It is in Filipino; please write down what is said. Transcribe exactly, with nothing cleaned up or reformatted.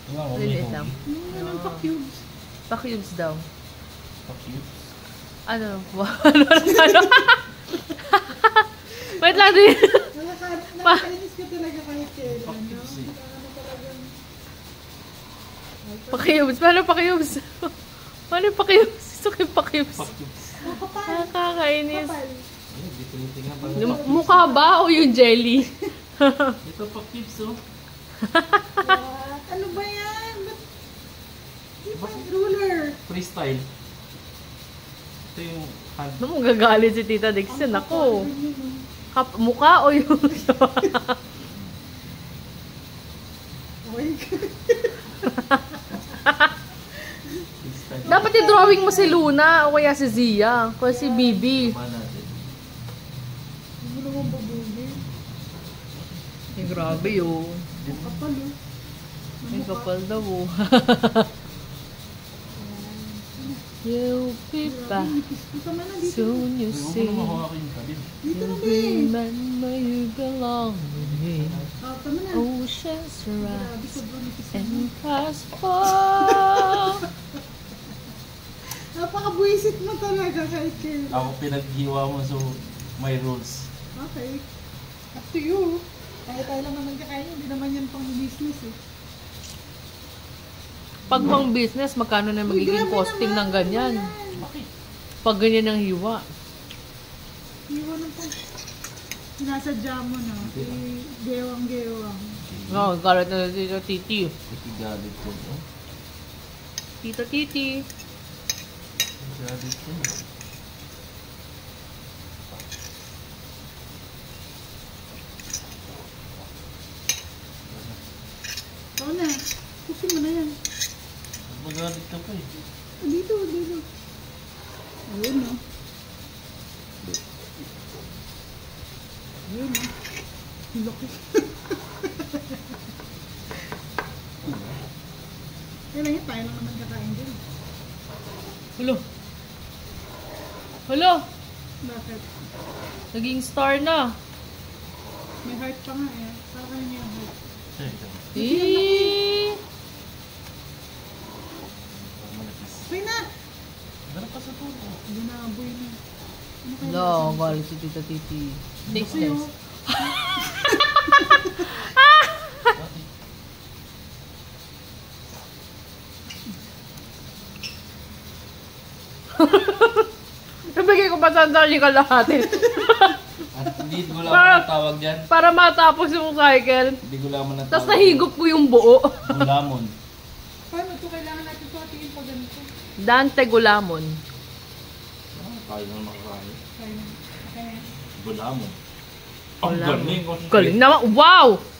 Lilit lang. Ano pa cubes? Pa-cubes daw. Pa-cubes? Ano? Ano? Ano? Wait lang din. Nakakainis ka talaga kahit kailan. Pa-cubes eh. Ano talagang... Pa-cubes. Paano pa-cubes? Paano pa-cubes? Gusto ko yung pa-cubes. Pa-cubes. Kapal. Nakakainis. Kapal. Ay, di tinitingnan pa. Yung mukha ba o yung jelly? Ito pa-cubes oh. What? Ano ba yan? Ba't... Di ba ruler? Freestyle. Ito yung hand. Ano mong gagalit si Tita Dixon? Ako. Kap mukha o yung... Oh my God. Freestyle. Dapat i-drawing mo si Luna o kaya si Zia. O si Bibi. Tama natin. Hindi mo naman babugi. Ay, grabe yun. Kapal oh. Ay, kapal daw oh. You'll be back. Dito man na dito. Soon you Huwag mo see. na mahawakin yung kabin. Dito na You'll din. remember you belong with me. Oh, tama na. Oceans Grabe, rise sobrang nipis na. and clouds fall. Napaka-buisit mo talaga kahit kailan. Ako pinaghiwa mo so may rules. Okay. Up to you. Kaya tayo lang naman kakain. Hindi naman yan pang business eh. Pag pang business, magkano na Uy, magiging grabe costing naman. ng ganyan? Bakit? Pag ganyan ang hiwa. Iwan ng pang... Sinasadya mo na. Eh, gewang-gewang. No, galit na si Tito Titi. Ikigalit ko. No? Tito Titi. Ikigalit ko. Oo na. Pusin mo na yan. Magalit ka pa eh. Ah, dito, dito. Ayun o. Ayun o. Laki. Kaya lang yan, tayo lang naman kakain din. Hulo. Hulo. Bakit? Naging star na. May heart pa nga eh. Para kayo niya yung heart. Ay, ito. Eh. Malapis. Okay na! Ganun pa sa tulo. Ginaboy na. Ano kaya No, lasa? galit si Tito Titi. Next Kasi, test. oh, Nabigay ko pa sandali ka lahat eh. At hindi ko lang Para- ang tawag dyan. Para matapos yung cycle. Hindi ko lang ang tawag. Tapos nahigop ko yung buo. Gulamon. paano ito? Kailangan natin ito atingin pa ganito. Dante Gulamon. Ah, tayo lang makakain. Kaya na. Okay na. Gulamon. Ang Gulamon. galing. Galing naman. Wow!